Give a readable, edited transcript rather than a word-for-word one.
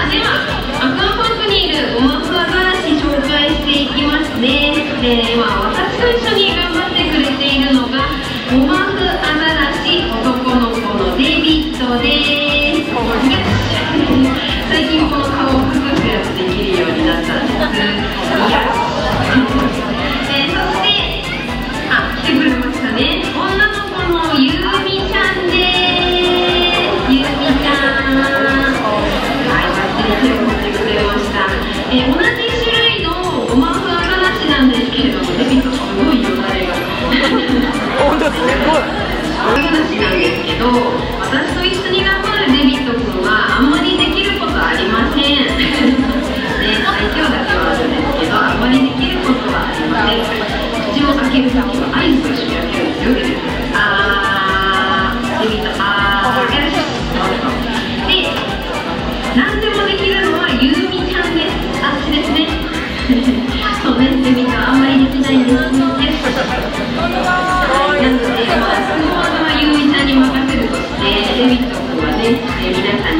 ではアクアパークにいるゴマフアザラシ紹介していきますね。私と一緒に頑張ってくれているのがゴマフアザラシ男の子のデビットです。最近この顔を隠すやつできるようになったんです。そして来てくれましたね。女の子のゆうみちゃんです。ゆうみちゃん、手を振ってくれました。同じ種類のゴマフアザラシなんですけれども、デビットすごいよだれが。 本当すごい。 アザラシなんですけど、私と一緒に頑張るデビット君はあんまりできることありません。愛嬌だけはあるんですけど、あんまりできることはありません。口を開けるときは合図と一緒に開けるんですよ。デビット、デビット、よし。で、何でもできるのはゆうみちゃんです。私ですね。そうね、デビットはあんまりできないんです。なので、スノーワードはゆうみちゃんに任せるとして、デビット君はね、皆さん